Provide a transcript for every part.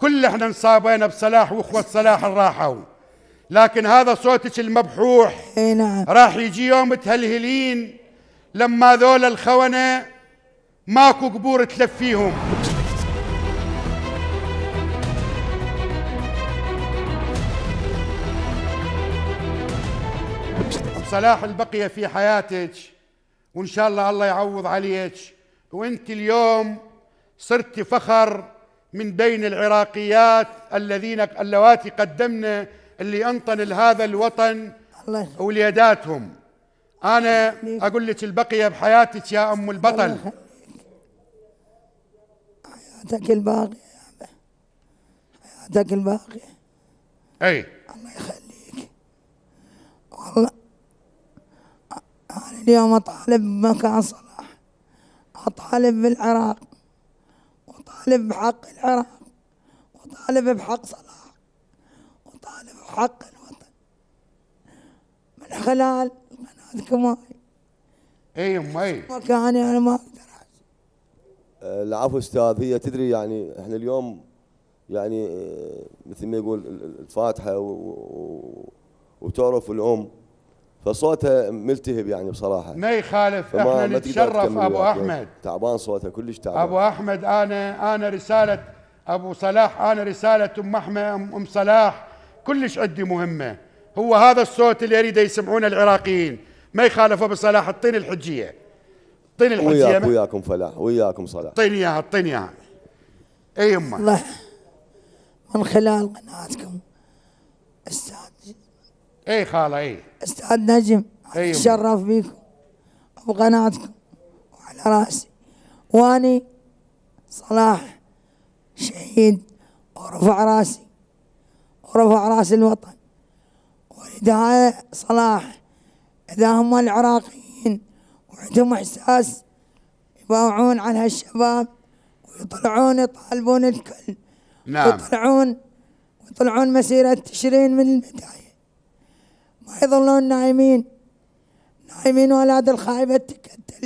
كل احنا انصابينا بصلاح واخوة صلاح راحوا، لكن هذا صوتك المبحوح. نعم. راح يجي يوم تهلهلين لما ذول الخونة ماكو قبور تلفيهم. صلاح البقية في حياتك، وإن شاء الله الله يعوض عليك، وأنت اليوم صرت فخر من بين العراقيات اللواتي قدمنا اللي أنطن لهذا الوطن وليداتهم. أنا أقول لك البقية بحياتك يا أم البطل. حياتك الباقية يا حياتك الباقية. أي الله يخليك. والله أنا اليوم أطالب بمكان صلاح، أطالب بالعراق، وطالب بحق العراق، وطالب بحق صلاح، وطالب بحق الوطن من خلال قناتكم هاي. اي امي مكاني انا ما اقدر. العفو استاذ، هي تدري يعني احنا اليوم يعني مثل ما يقول الفاتحه وتعرف الام، فصوتها ملتهب يعني بصراحه. ما يخالف، احنا نتشرف ابو احمد. تعبان صوتها كلش تعبان ابو احمد. انا رساله ابو صلاح، انا رساله ام احمد ام صلاح كلش عندي مهمه. هو هذا الصوت اللي يريد يسمعونه العراقيين. ما يخالف ابو صلاح، اعطيني الحجيه، اعطيني الحجيه. وياكم فلاح، وياكم صلاح. اعطيني اياها، اعطيني اياها. اي يمه. الله من خلال قناتكم استاذ. اي خاله. اي استاذ نجم، اتشرف بيكم وبقناتكم وعلى راسي. واني صلاح شهيد ورفع راسي ورفع راس الوطن. ولذا صلاح اذا هم العراقيين وعندهم احساس يباوعون على هالشباب ويطلعون يطالبون الكل. نعم. ويطلعون مسيرة تشرين من البداية، ما يظلون نايمين ولاد الخايبة تكتل.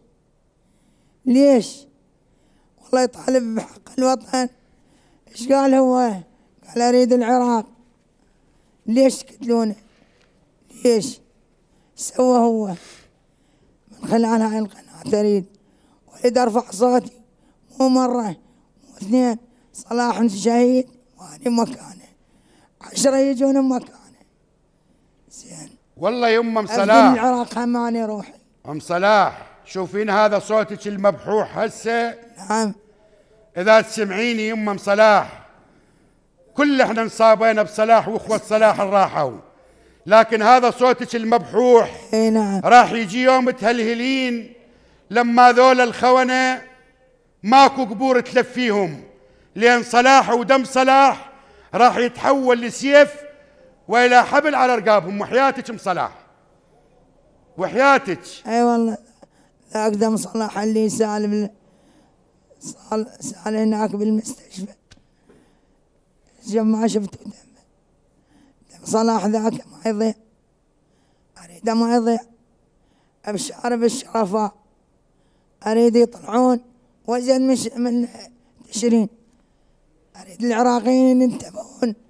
ليش والله يطالب بحق الوطن. ايش قال هو؟ قال اريد العراق. ليش تقتلونه؟ ليش سوى هو؟ من خلال هاي القناة اريد اريد ارفع صوتي، مو مرة مو اثنين. صلاح شهيد واني مكانه، 10 يجون مكانه. زين والله يا ام صلاح، العراق هماني روحي. ام صلاح شوفين هذا صوتك المبحوح هسه. نعم. اذا تسمعيني يا ام صلاح، كل احنا انصابينا بصلاح واخوة صلاح راحوا، لكن هذا صوتك المبحوح. اي نعم. راح يجي يوم تهلهلين لما ذول الخونة ماكو قبور تلفيهم، لأن صلاح ودم صلاح راح يتحول لسيف وإلى حبل على رقابهم. وحياتك ام صلاح، وحياتك. اي والله ذاك دم صلاح اللي سال هناك بالمستشفى، ما شفته دم صلاح ذاك ما يضيع. اريده ما يضيع بشارب الشرفاء، اريد يطلعون وزن من تشرين. اريد العراقيين ينتبهون